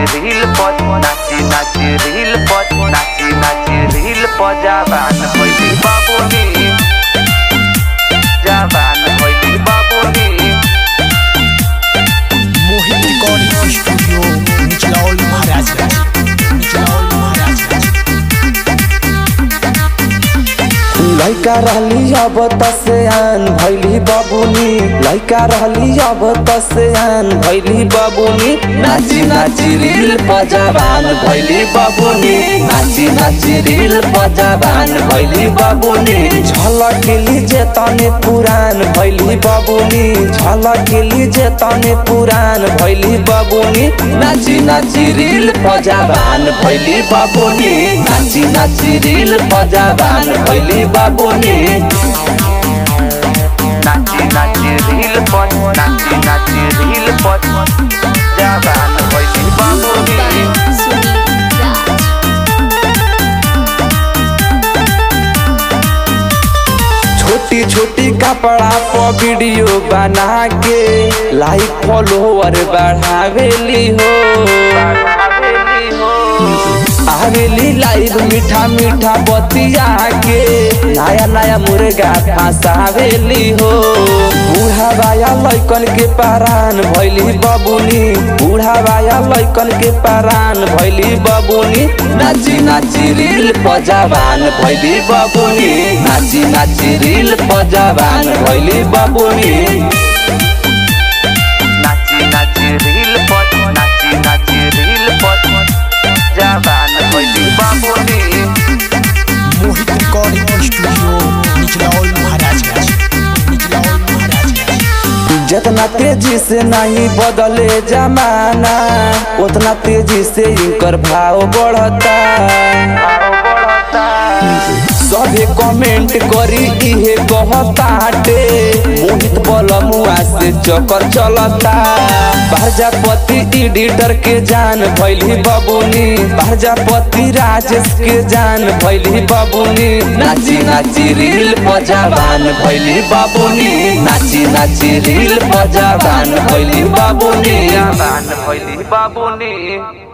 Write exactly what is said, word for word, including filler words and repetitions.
Reel पर नाची नाची रील पर नाची नाची रील पर जवान भइली बाबूनी जवान भइली बाबूनी। Mohit recording studio Nichlaul Maharajganj Nichlaul Maharajganj. लइका रहली अब तसेयान भइली बाबूनी लइका रहली अब तसेयान भइली बाबूनी। नाची नाची रील पर जवान भइली बाबूनी नाची नाची रील पर जवान भइली बाबूनी। झलकेली जे तने पुरान भइली बाबूनी झलकेली जे तने पुरान भइली बाबूनी। नाची नाची रील पर जवान भइली बाबूनी नाची नाची रील पर जवान भइली बाबूनी। नाची नाची रील पर नाची नाची रील पर जवान भइली बाबूनी। छोटी छोटी कपड़ा पर वीडियो बना के लाइक फॉलोवर बढ़ावेली हो आवेली लाइव मीठा मीठा बतिया के नया नया मुर्गा फंसावेली हो। बूढ़ा बाया लइकन के परान भइली बाबूनी बूढ़ा बाया लइकन के परान भइली बाबूनी। नाची नाची रील पर जवान भइली बाबूनी नाची नाची रील पर जवान भइली बाबूनी। नाची नाची रील पर नाची नाची रील पर जवान भइली बाबूनी। Mohit recording studio Nichlaul Maharajganj Nichlaul Maharajganj. जितना तेजी से नहीं बदले जमाना उतना तेजी से इनकर भाव बढ़ता। सभी कमेंट करी इहे कहताटे मोहित बलमुआ से चक्कर चलता। प्रजापति एडिटर के जान भइली बाबूनी प्रजापति राजेश के जान भइली बाबूनी। नाची नाची रील पर जवान भइली बाबूनी नाची नाची रील पर जवान भइली बाबूनी जवान भइली बाबूनी।